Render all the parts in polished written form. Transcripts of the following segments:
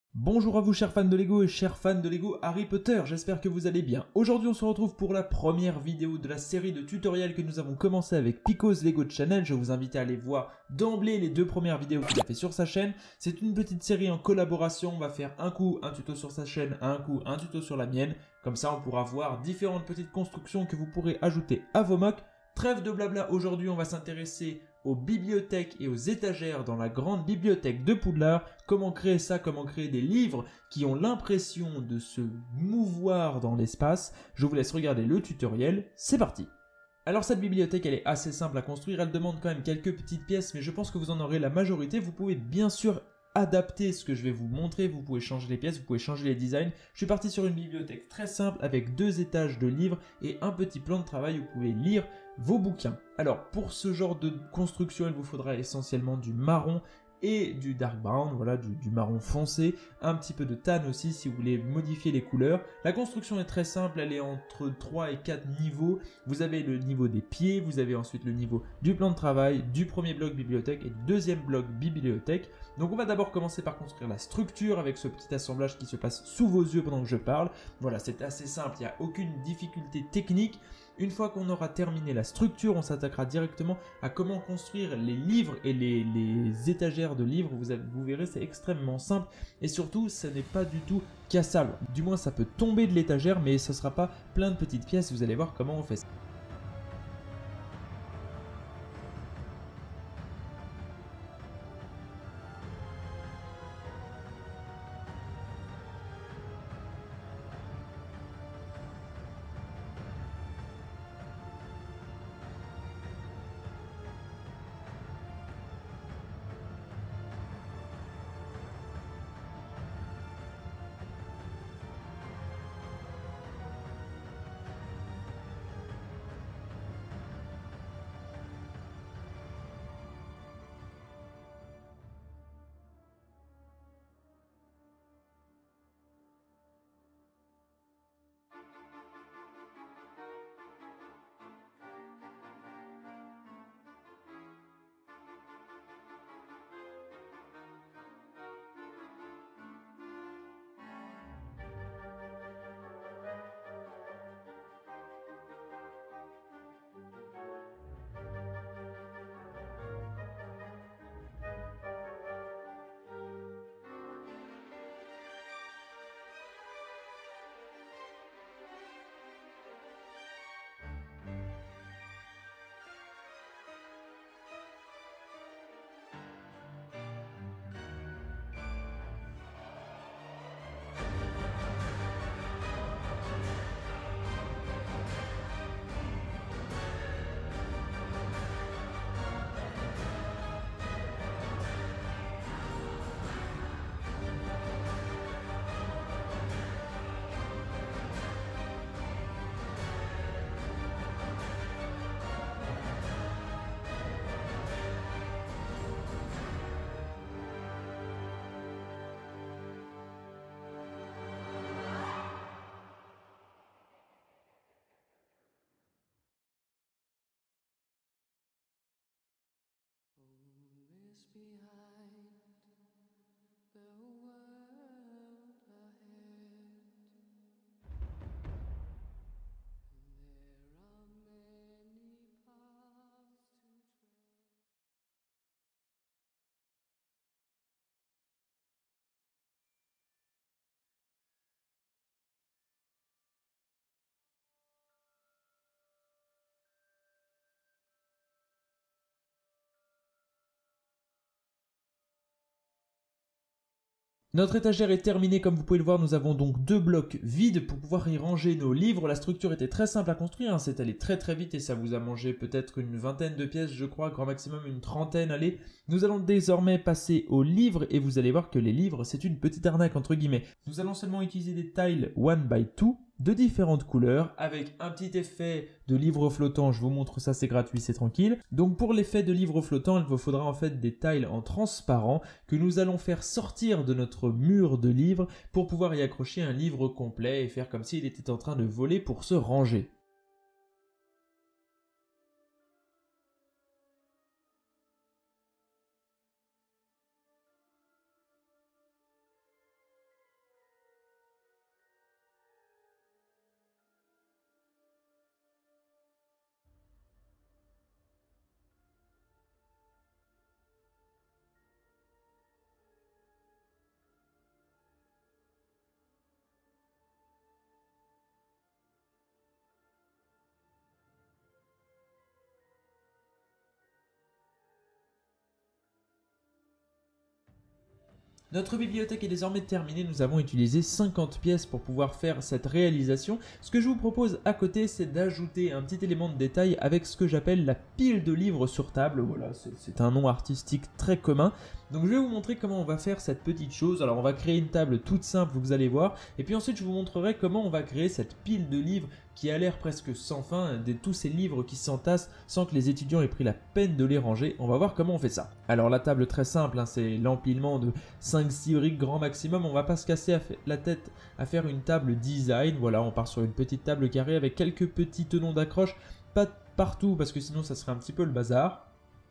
Bonjour à vous chers fans de Lego et chers fans de Lego Harry Potter, j'espère que vous allez bien. Aujourd'hui on se retrouve pour la première vidéo de la série de tutoriels que nous avons commencé avec Pico's Lego Channel. Je vous invite à aller voir d'emblée les deux premières vidéos qu'il a fait sur sa chaîne. C'est une petite série en collaboration, on va faire un coup un tuto sur sa chaîne, un coup un tuto sur la mienne. Comme ça on pourra voir différentes petites constructions que vous pourrez ajouter à vos mocks. Trêve de blabla, aujourd'hui on va s'intéresser aux bibliothèques et aux étagères dans la grande bibliothèque de Poudlard. Comment créer ça, comment créer des livres qui ont l'impression de se mouvoir dans l'espace. Je vous laisse regarder le tutoriel, c'est parti. Alors cette bibliothèque elle est assez simple à construire, elle demande quand même quelques petites pièces mais je pense que vous en aurez la majorité. Vous pouvez bien sûr adapter ce que je vais vous montrer, vous pouvez changer les pièces, vous pouvez changer les designs. Je suis parti sur une bibliothèque très simple avec 2 étages de livres et un petit plan de travail où vous pouvez lire vos bouquins. Alors pour ce genre de construction il vous faudra essentiellement du marron et du dark brown, voilà, du marron foncé, un petit peu de tan aussi si vous voulez modifier les couleurs. La construction est très simple, elle est entre 3 et 4 niveaux. Vous avez le niveau des pieds, vous avez ensuite le niveau du plan de travail, du premier bloc bibliothèque et du deuxième bloc bibliothèque. Donc on va d'abord commencer par construire la structure avec ce petit assemblage qui se passe sous vos yeux pendant que je parle. Voilà, c'est assez simple, il n'y a aucune difficulté technique. Une fois qu'on aura terminé la structure, on s'attaquera directement à comment construire les livres et les étagères de livres. Vous verrez, c'est extrêmement simple et surtout, ce n'est pas du tout cassable. Du moins, ça peut tomber de l'étagère, mais ce ne sera pas plein de petites pièces. Vous allez voir comment on fait ça. Behind the world ahead, and there are many paths to tread. Notre étagère est terminée, comme vous pouvez le voir, nous avons donc 2 blocs vides pour pouvoir y ranger nos livres. La structure était très simple à construire, hein. C'est allé très très vite et ça vous a mangé peut-être une vingtaine de pièces, je crois, grand maximum une trentaine, allez. Nous allons désormais passer aux livres et vous allez voir que les livres, c'est une petite arnaque entre guillemets. Nous allons seulement utiliser des tiles 1x2 de différentes couleurs avec un petit effet de livre flottant. Je vous montre ça, c'est gratuit, c'est tranquille. Donc pour l'effet de livre flottant, il vous faudra en fait des tiles en transparent que nous allons faire sortir de notre mur de livres pour pouvoir y accrocher un livre complet et faire comme s'il était en train de voler pour se ranger. Notre bibliothèque est désormais terminée, nous avons utilisé 50 pièces pour pouvoir faire cette réalisation. Ce que je vous propose à côté, c'est d'ajouter un petit élément de détail avec ce que j'appelle la pile de livres sur table. Voilà, c'est un nom artistique très commun. Donc je vais vous montrer comment on va faire cette petite chose. Alors on va créer une table toute simple, vous allez voir. Et puis ensuite je vous montrerai comment on va créer cette pile de livres qui a l'air presque sans fin, tous ces livres qui s'entassent sans que les étudiants aient pris la peine de les ranger. On va voir comment on fait ça. Alors la table très simple, hein, c'est l'empilement de 5-6 briques grand maximum. On va pas se casser la tête à faire une table design. Voilà, on part sur une petite table carrée avec quelques petits tenons d'accroche. Pas partout parce que sinon ça serait un petit peu le bazar.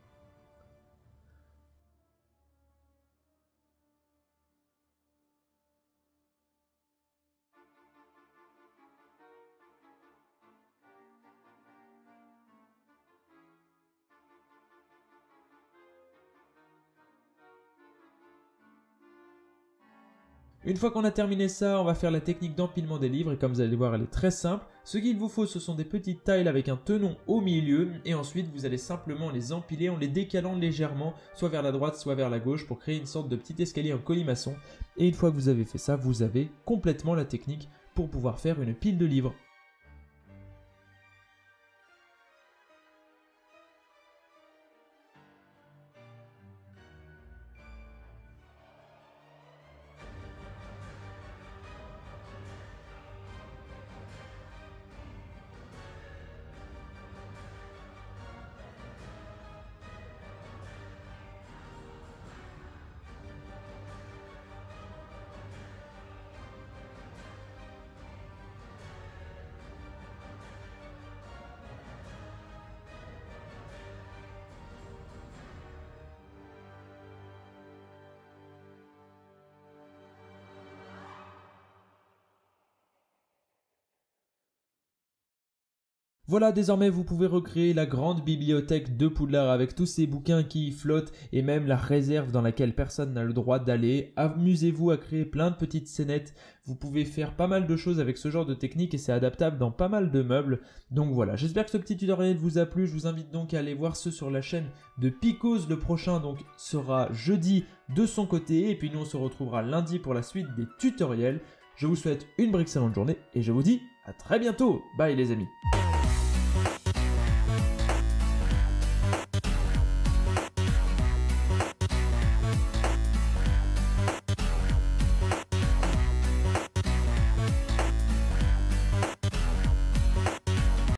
Une fois qu'on a terminé ça, on va faire la technique d'empilement des livres et comme vous allez voir, elle est très simple. Ce qu'il vous faut, ce sont des petites tiles avec un tenon au milieu et ensuite vous allez simplement les empiler en les décalant légèrement, soit vers la droite, soit vers la gauche pour créer une sorte de petit escalier en colimaçon. Et une fois que vous avez fait ça, vous avez complètement la technique pour pouvoir faire une pile de livres. Voilà, désormais vous pouvez recréer la grande bibliothèque de Poudlard avec tous ces bouquins qui y flottent et même la réserve dans laquelle personne n'a le droit d'aller. Amusez-vous à créer plein de petites scénettes. Vous pouvez faire pas mal de choses avec ce genre de technique et c'est adaptable dans pas mal de meubles. Donc voilà, j'espère que ce petit tutoriel vous a plu. Je vous invite donc à aller voir ceux sur la chaîne de Picos. Le prochain donc sera jeudi de son côté et puis nous on se retrouvera lundi pour la suite des tutoriels. Je vous souhaite une excellente journée et je vous dis à très bientôt. Bye les amis.